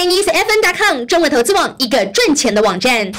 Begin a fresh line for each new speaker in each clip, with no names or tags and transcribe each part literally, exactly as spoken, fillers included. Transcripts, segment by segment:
Chinese F N 点 com 中文投资网，一个赚钱的网站。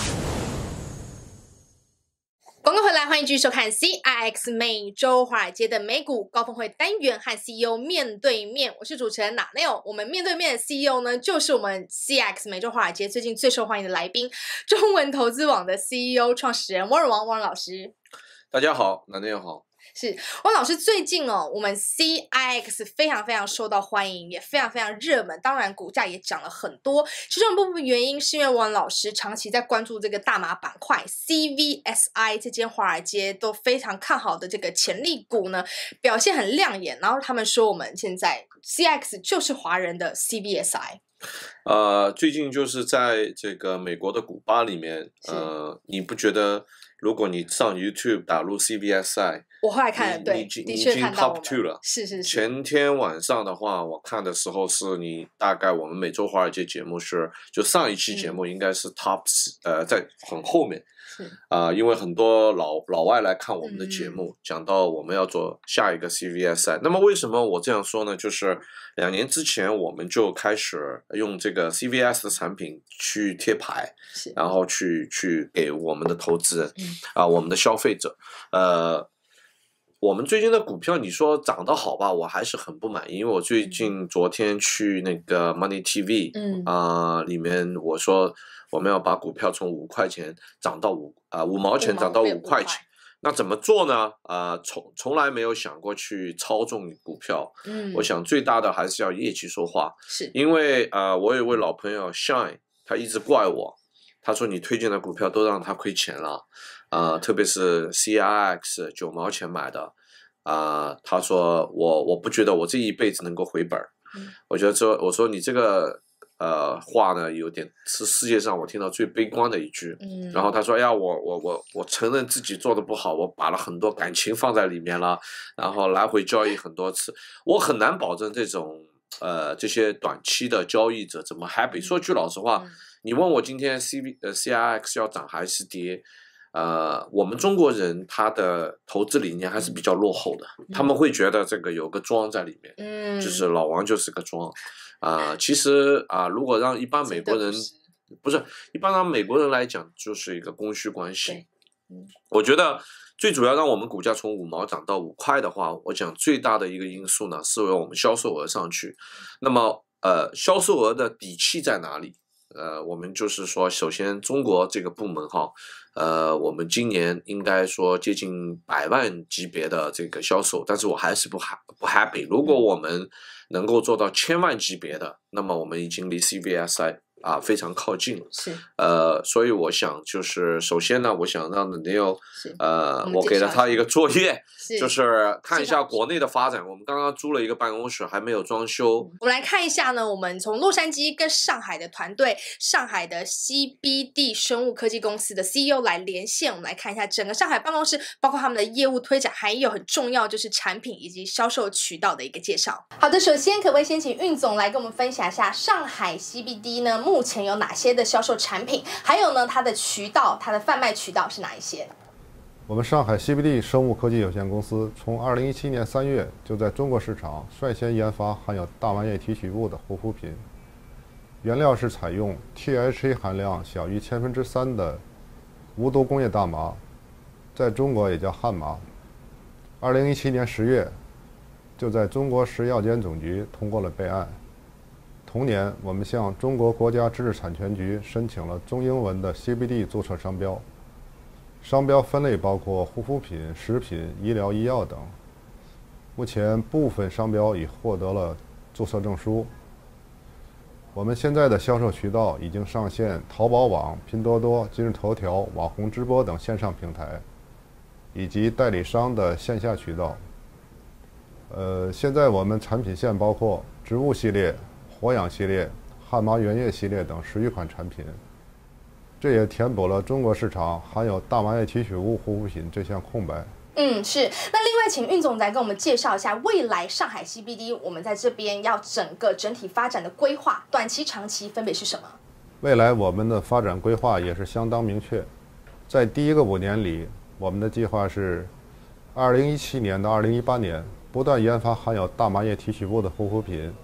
广告回来，欢迎继续收看 C I X 每周华尔街的美股高峰会单元和 C E O 面对面。我是主持人 Neil， 我们面对面的 C E O 呢，就是我们 C I X 每周华尔街最近最受欢迎的来宾，中文投资网的 C E O 创始人汪仁王汪老师。
大家好 ，Neil 好。
是汪老师，最近哦，我们 C I X 非常非常受到欢迎，也非常非常热门，当然股价也涨了很多。其中一部分原因是因为汪老师长期在关注这个大麻板块 C V S I 这间华尔街都非常看好的这个潜力股呢，表现很亮眼。然后他们说我们现在 C I X 就是华人的 C V S I。
呃，最近就是在这个美国的股吧里面，呃，你不觉得？如果你上 YouTube 打入 C V S I，
我后来看了，对，的确看到我们
top two 了。
是是是。
前天晚上的话，我看的时候是你大概我们每周华尔街节目是，就上一期节目应该是 top，、嗯、呃，在很后面。
是
啊、呃，因为很多老老外来看我们的节目，嗯、讲到我们要做下一个 C V S I。那么为什么我这样说呢？就是两年之前我们就开始用这个 C V S 的产品去贴牌，然后去去给我们的投资人。嗯啊，我们的消费者，呃，我们最近的股票，你说涨得好吧，我还是很不满意，因为我最近昨天去那个 Money T V， 嗯啊、呃，里面我说我们要把股票从五块钱涨到五啊、呃、五毛钱涨到五块钱，那怎么做呢？啊、呃，从从来没有想过去操纵股票，嗯，我想最大的还是要业绩说话，
是
因为啊、呃，我有位老朋友 Shine， 他一直怪我。他说：“你推荐的股票都让他亏钱了，啊、呃，特别是 C I X 九毛钱买的，啊、呃，他说我我不觉得我这一辈子能够回本。嗯、我觉得说我說你這個呃話呢，有點是世界上我聽到最悲觀的一句。嗯、然後他說：哎呀，我我我我承認自己做得不好，我把了很多感情放在裡面了，然後來回交易很多次，我很難保證這種呃這些短期的交易者怎麼 happy。說句老實話。嗯你問我今天 C V 呃 C I X 要漲還是跌？呃，我們中國人他的投資理念還是比較落後的，嗯、他們會覺得這個有個莊在裡面，嗯，就是老王就是個莊，啊、呃，其實啊、呃，如果讓一般美國人，不是一般讓美國人來講，就是一個供需關係。嗯，我覺得最主要讓我們股價從五毛漲到五塊的話，我講最大的一個因素呢，是由我們銷售額上去。那麼，呃，銷售額的底氣在哪裡？呃，我們就是說，首先中國這個部門哈，呃，我們今年應該說接近百萬級別的這個銷售，但是我還是不哈不 happy。如果我們能夠做到千萬級別的，那麼我們已經離 C V S I 啊非常靠近了。是，呃，所以我想就是首先呢，我想讓 Neil， 呃，我給了他一個作業，就是看一下國內的發展。我們剛剛租了一個辦公室，還沒有裝修。
我們來看一下呢，我們從洛杉磯跟上海的團隊，上海的 C B D 生物科技公司的 C E O 來連線，我們來看一下整個上海辦公室，包括他們的業務推展，還有很重要就是產品以及銷售渠道的一個介紹。好的，首先可不可以先請運總來跟我們分享一下上海 C B D 呢？目前有哪些的銷售產品？還有呢，它的渠道，它的販賣渠道是哪一些？
我們上海 C B D 生物科技有限公司從二零一七年三月就在中國市場率先研發含有大麻葉提取物的護膚品，原料是採用 T H C 含量小於千分之三的無毒工業大麻，在中國也叫漢麻。二零一七年十月，就在中國食藥監總局通過了備案。同年，我們向中國國家知識產權局申請了中英文的 C B D 註冊商標。商標分類包括護膚品、食品、醫療醫藥等。目前部分商標已獲得了註冊證書。我們現在的銷售渠道已經上線淘寶網、拼多多、今日頭條、網紅直播等線上平台，以及代理商的線下渠道。呃，現在我們產品線包括植物系列、活氧系列、漢麻原液系列等十餘款產品，這也填補了中國市場含有大麻葉提取物護膚品這項空白。
嗯，是。那另外，請運總來跟我們介紹一下未來上海 C B D 我們在這邊要整個整體發展的規劃，短期、長期分別是什麼？
未來我們的發展規劃也是相當明確，在第一個五年裡，我們的計劃是二零一七年到二零一八年不斷研發含有大麻葉提取物的護膚品。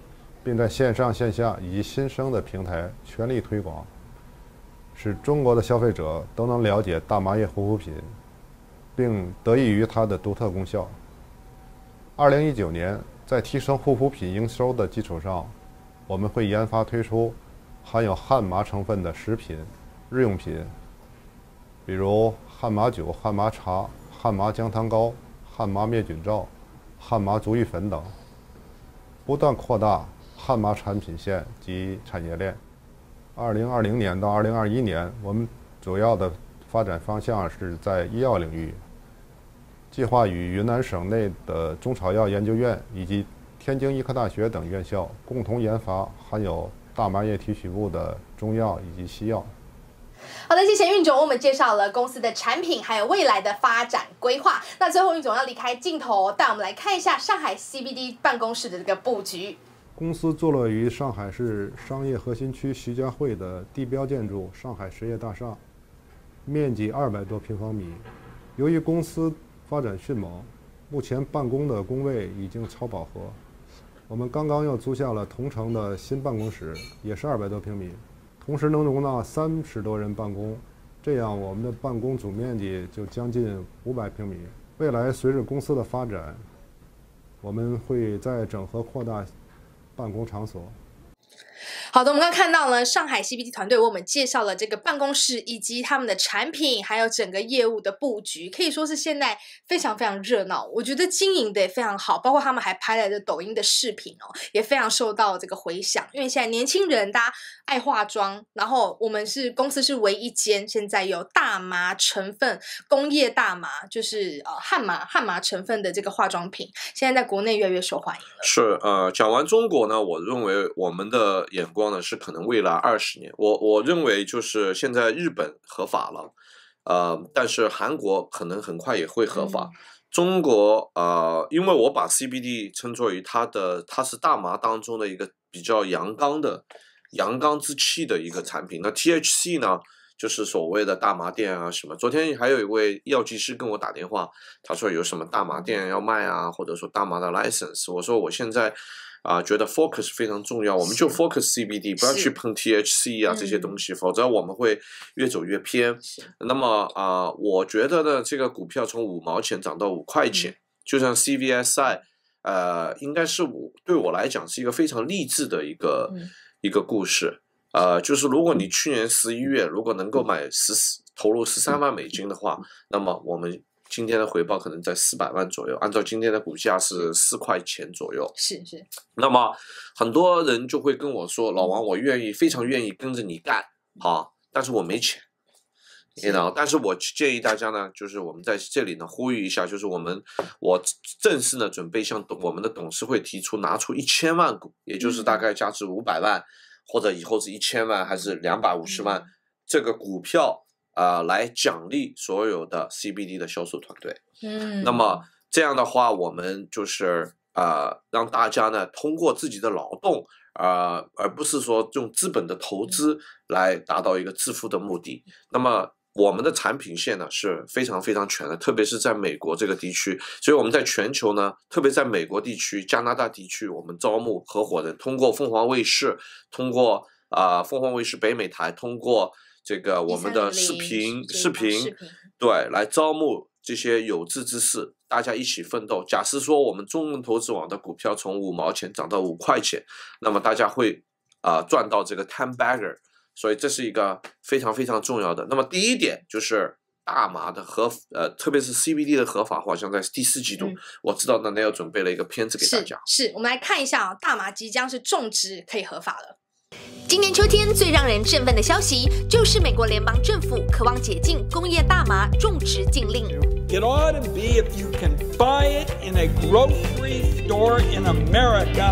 并在线上线下以及新生的平台全力推广，使中国的消费者都能了解大麻叶护肤品，并得益于它的独特功效。二零一九年，在提升护肤品营收的基础上，我们会研发推出含有汉麻成分的食品、日用品，比如汉麻酒、汉麻茶、汉麻姜汤膏、汉麻灭菌皂、汉麻足浴粉等，不断扩大汉麻产品线及产业链。二零二零年到二零二一年，我们主要的发展方向是在医药领域，计划与云南省内的中草药研究院以及天津医科大学等院校共同研发含有大麻叶提取物的中药以及西药。
好的，谢谢运总，我们介绍了公司的产品还有未来的发展规划。那最后运总要离开镜头，带我们来看一下上海 C B D 办公室的这个布局。
公司坐落于上海市商业核心区徐家汇的地标建筑上海实业大厦，面积二百多平方米。由于公司发展迅猛，目前办公的工位已经超饱和。我们刚刚又租下了同城的新办公室，也是二百多平米，同时能容纳三十多人办公，这样我们的办公总面积就将近五百平米。未来随着公司的发展，我们会再整合扩大办公场所。
好的，我们刚刚看到呢，上海 C B D 团队为我们介绍了这个办公室以及他们的产品，还有整个业务的布局，可以说是现在非常非常热闹。我觉得经营的也非常好，包括他们还拍了这抖音的视频哦，也非常受到这个回响。因为现在年轻人大家爱化妆，然后我们是公司是唯一间现在有大麻成分、工业大麻，就是呃汉麻汉麻成分的这个化妆品，现在在国内越来越受欢迎了。
是呃，讲完中国呢，我认为我们的眼光呢是可能未来二十年，我我认为就是现在日本合法了，呃，但是韩国可能很快也会合法。嗯、中国呃，因为我把 C B D 称作于它的，它是大麻当中的一个比较阳刚的阳刚之气的一个产品。那 T H C 呢，就是所谓的大麻店啊什么。昨天还有一位药剂师跟我打电话，他说有什么大麻店要卖啊，或者说大麻的 license。我说我现在。啊、呃，觉得 focus 非常重要，我们就 focus C B D， 不要去碰 T H C 啊这些东西，否则我们会越走越偏。那么啊、呃，我觉得呢，这个股票从五毛钱涨到五块钱，嗯、就像 C V S I， 呃，应该是我对我来讲是一个非常励志的一个、嗯、一个故事。呃，就是如果你去年十一月如果能够买十投入十三万美金的话，那么我们。今天的回报可能在四百万左右，按照今天的股价是四块钱左右。
是是。
那么很多人就会跟我说：“老王，我愿意，非常愿意跟着你干，好，但是我没钱。”你知道，但是我建议大家呢，就是我们在这里呢呼吁一下，就是我们我正式呢准备向我们的董事会提出拿出一千万股，也就是大概价值五百万，嗯、或者以后是一千万还是两百五十万，嗯、这个股票。呃，来奖励所有的 C B D 的销售团队。嗯，那么这样的话，我们就是呃，让大家呢通过自己的劳动，呃，而不是说用资本的投资来达到一个致富的目的。那么我们的产品线呢是非常非常全的，特别是在美国这个地区，所以我们在全球呢，特别在美国地区、加拿大地区，我们招募合伙人，通过凤凰卫视，通过啊、呃、凤凰卫视北美台，通过。这个我们的视频视频对来招募这些有志之士，大家一起奋斗。假设说我们中文投资网的股票从五毛钱涨到五块钱，那么大家会啊、呃、赚到这个 ten bagger， 所以这是一个非常非常重要的。那么第一点就是大麻的合呃，特别是 C B D 的合法化，像在第四季度，嗯、我知道那那要准备了一个片子给大家。
是，是我们来看一下啊，大麻即将是种植可以合法了。今年秋天最让人振奋的消息，就是美国联邦政府渴望解禁工业大麻种植禁令。
It ought to be if you can buy it in a grocery store in America,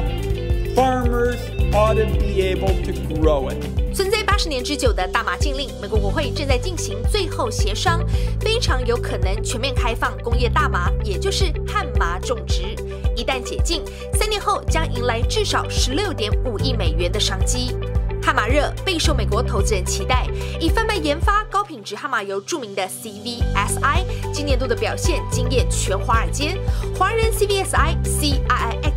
farmers ought to be able to grow it.
存在八十年之久的大麻禁令，美国国会正在进行最后协商，非常有可能全面开放工业大麻，也就是汉麻种植。一旦解禁，三年后将迎来至少十六点五亿美元的商机。汉麻热备受美国投资人期待，以贩卖研发高品质汉麻油著名的 C V S I， 今年度的表现惊艳全华尔街。华人 C V S I C I I X 股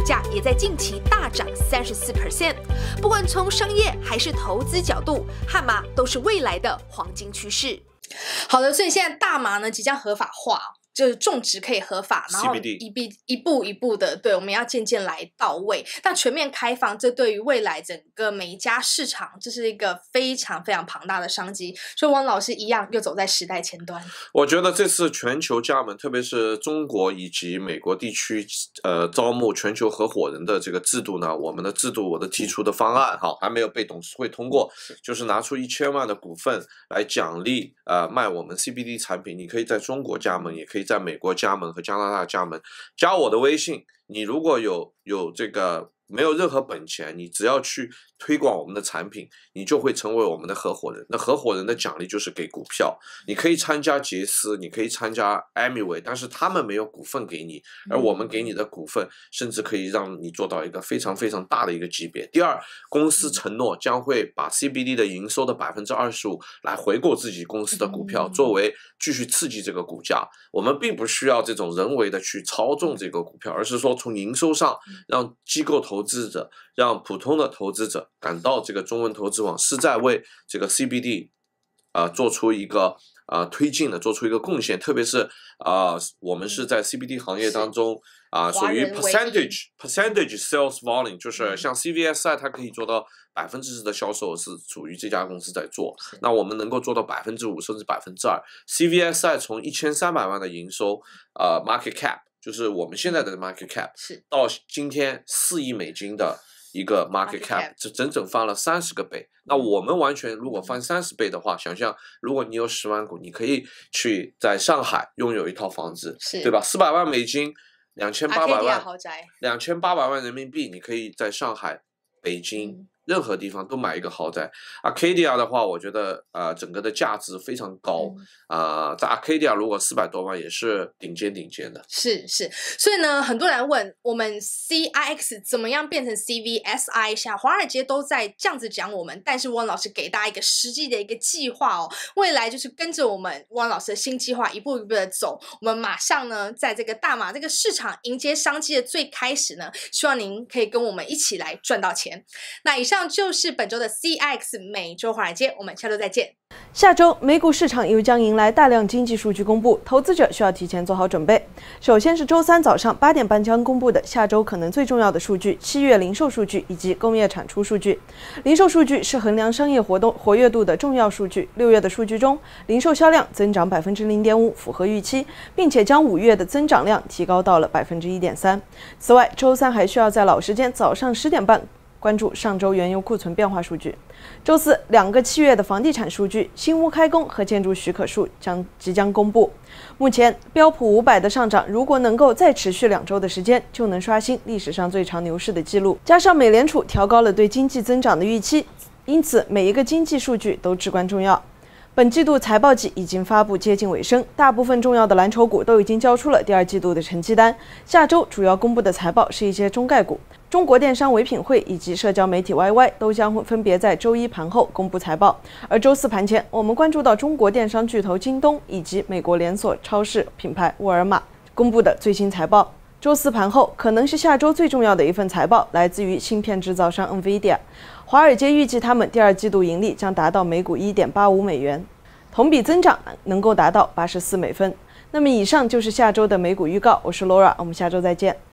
价也在近期大涨三十四 percent。不管从商业还是投资角度，汉麻都是未来的黄金趋势。好的，所以现在大麻呢即将合法化。就是种植可以合法，然后一步一步一步的，对，我们要渐渐来到位。但全面开放，这对于未来整个每一家市场，这是一个非常非常庞大的商机。所以汪老师一样又走在时代前端。
我觉得这次全球加盟，特别是中国以及美国地区，呃，招募全球合伙人的这个制度呢，我们的制度，我的提出的方案，哈，还没有被董事会通过，就是拿出一千万的股份来奖励，呃，卖我们 C B D 产品，你可以在中国加盟，也可以在美国加盟和加拿大加盟，加我的微信。你如果有有这个没有任何本钱，你只要去推广我们的产品，你就会成为我们的合伙人。那合伙人的奖励就是给股票，你可以参加杰斯，你可以参加 Amway， 但是他们没有股份给你，而我们给你的股份甚至可以让你做到一个非常非常大的一个级别。第二，公司承诺将会把 C B D 的营收的 百分之二十五 来回购自己公司的股票，作为继续刺激这个股价。我们并不需要这种人为的去操纵这个股票，而是说从营收上让机构投资者，让普通的投资者感到这个中文投资网是在为这个 C B D 啊、呃、做出一个啊、呃、推进的，做出一个贡献。特别是啊、呃，我们是在 C B D 行业当中啊、呃、属于 percentage percentage sales volume， 就是像 C V S I 它可以做到百分之十的销售是属于这家公司在做，那我们能够做到百分之五甚至百分之二。C V S I 从一千三百万的营收，呃 market cap。就是我们现在的 market cap
是
到今天四亿美金的一个 market cap， 这整整翻了三十个倍。那我们完全如果翻三十倍的话，想象如果你有十万股，你可以去在上海拥有一套房子，对吧？四百万美金，两千八百万
豪宅，两
千八百万人民币，你可以在上海、北京。嗯任何地方都买一个豪宅。Arcadia 的话，我觉得呃整个的价值非常高啊、呃，在 Arcadia 如果四百多万也是顶尖顶尖的。
是是，所以呢，很多人问我们 C I X 怎么样变成 C V S I， 像华尔街都在这样子讲我们，但是汪老师给大家一个实际的一个计划哦，未来就是跟着我们汪老师的新计划一步一步的走，我们马上呢在这个大马这个市场迎接商机的最开始呢，希望您可以跟我们一起来赚到钱。那以上以上就是本周的 C I X 每周华尔街，我们下周再见。
下周美股市场又将迎来大量经济数据公布，投资者需要提前做好准备。首先是周三早上八点半将公布的下周可能最重要的数据——七月零售数据以及工业产出数据。零售数据是衡量商业活动活跃度的重要数据。六月的数据中，零售销量增长百分之零点五，符合预期，并且将五月的增长量提高到了百分之一点三。此外，周三还需要在老时间早上十点半。关注上周原油库存变化数据。周四，两个七月的房地产数据、新屋开工和建筑许可数将即将公布。目前，标普五百的上涨如果能够再持续两周的时间，就能刷新历史上最长牛市的记录。加上美联储调高了对经济增长的预期，因此每一个经济数据都至关重要。本季度财报季已经发布接近尾声，大部分重要的蓝筹股都已经交出了第二季度的成绩单。下周主要公布的财报是一些中概股。中国电商唯品会以及社交媒体 Y Y 都将会分别在周一盘后公布财报，而周四盘前，我们关注到中国电商巨头京东以及美国连锁超市品牌沃尔玛公布的最新财报。周四盘后可能是下周最重要的一份财报，来自于芯片制造商 Nvidia。华尔街预计他们第二季度盈利将达到每股 一点八五美元，同比增长能够达到八十四美分。那么以上就是下周的美股预告，我是 Laura， 我们下周再见。